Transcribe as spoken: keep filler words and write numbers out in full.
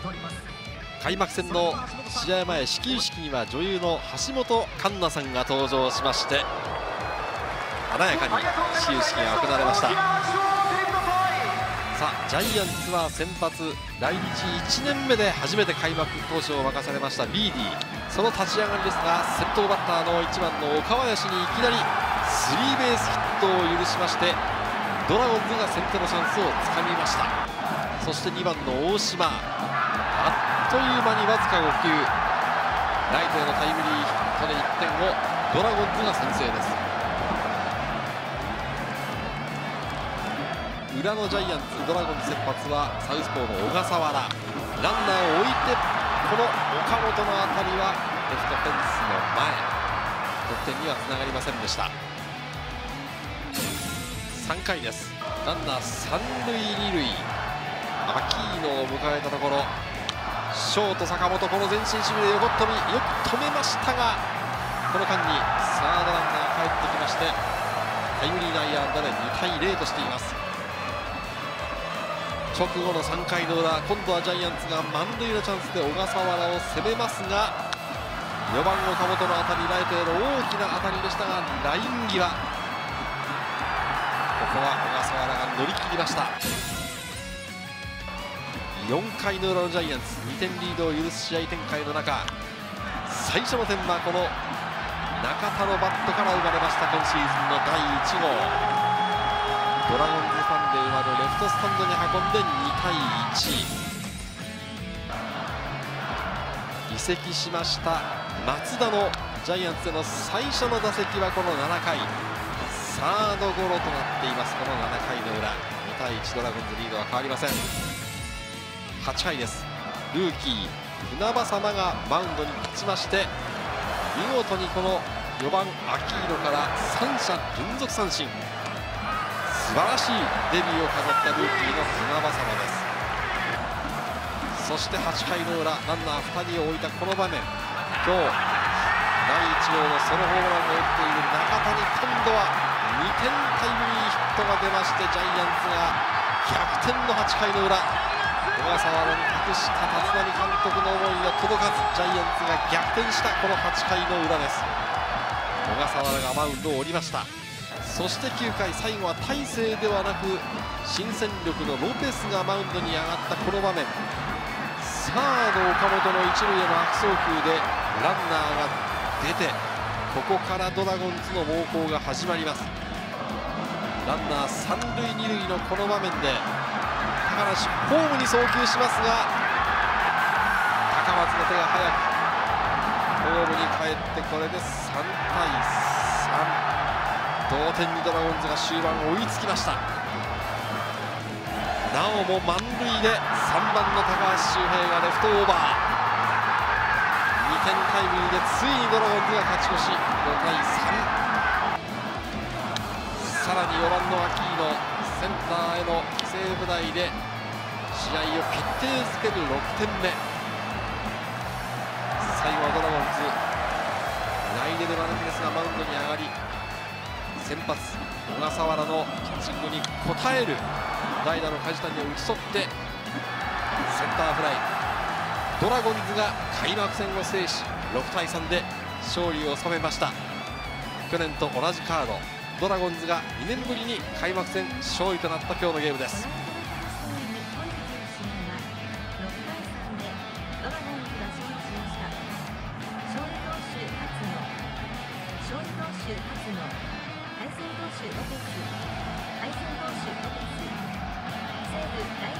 開幕戦の試合前、始球式には女優の橋本環奈さんが登場しまして、華やかに始球式が行われました。さあ、ジャイアンツは先発、来日いちねんめで初めて開幕投手を任されましたビーディー、その立ち上がりですが、先頭バッターのいちばんの岡林にいきなりスリーベースヒットを許しまして、ドラゴンズが先手のチャンスをつかみました。そしてにばんの大島、あっという間にわずかごきゅう、ライトへのタイムリーヒットでいってんをドラゴンズが先制です。裏のジャイアンツ、ドラゴンズ先発はサウスポーの小笠原、ランナーを置いてこの岡本の当たりはレフトフェンスの前、得点にはつながりませんでした。さんかいです。ランナーさん塁に塁、アキーノを迎えたところ、ショート坂本、この前進守備で横っ飛び、よく止めましたが、この間にサードランナー帰ってきまして、タイムリー内野安打でにたいゼロとしています。直後のさんかいの裏、今度はジャイアンツが満塁のチャンスで小笠原を攻めますが、よばん岡本の当たり、ライトへの大きな当たりでしたが、ライン際、ここは小笠原が乗り切りました。よんかいの裏のジャイアンツ、にてんリードを許す試合展開の中、最初の点はこの中田のバットから生まれました。今シーズンのだいいちごう、ドラゴンズファンで埋まるレフトスタンドに運んでにたいいち、移籍しました松田のジャイアンツでの最初の打席はこのななかい、サードゴロとなっています。このななかいの裏、にたいいち、ドラゴンズリードは変わりません。はちかいです。ルーキー船場様がマウンドに立ちまして、見事にこのよばんアキーノからさんしゃ連続三振、素晴らしいデビューを飾ったルーキーの船場様です。そしてはちかいの裏、ランナーふたりを置いたこの場面、今日だいいちごうのソロホームランを打っている中田に今度はにてんタイムリーヒットが出まして、ジャイアンツが逆転のはちかいの裏、小笠原に託した立浪監督の思いが届かず、ジャイアンツが逆転したこのはちかいの裏です。小笠原がマウンドを降りました。そしてきゅうかい、最後は大勢ではなく新戦力のロペスがマウンドに上がったこの場面、サード岡本の一塁への悪送球でランナーが出て、ここからドラゴンズの猛攻が始まります。ランナーさん塁に塁のこの場面で高梨ホームに送球しますが、高松の手が速くホームに帰って、これでさんたいさん、同点にドラゴンズが終盤追いつきました。なおも満塁でさんばんの高橋周平がレフトオーバー、にてんタイムリーでついにドラゴンズが勝ち越し、ごたいさん。さらによばんのアキーノ、センターへの犠牲フライで試合を決定づけるろくてんめ。最後はドラゴンズ、ライデル・マルティネスがマウンドに上がり、先発小笠原のピッチングに応える代打の梶谷を打ち取ってセンターフライ、ドラゴンズが開幕戦を制しろくたいさんで勝利を収めました。去年と同じカード、ドラゴンズがにねんぶりに開幕戦勝利となった今日のゲームです。 対戦投手ロペス、対戦投手ロペス、西武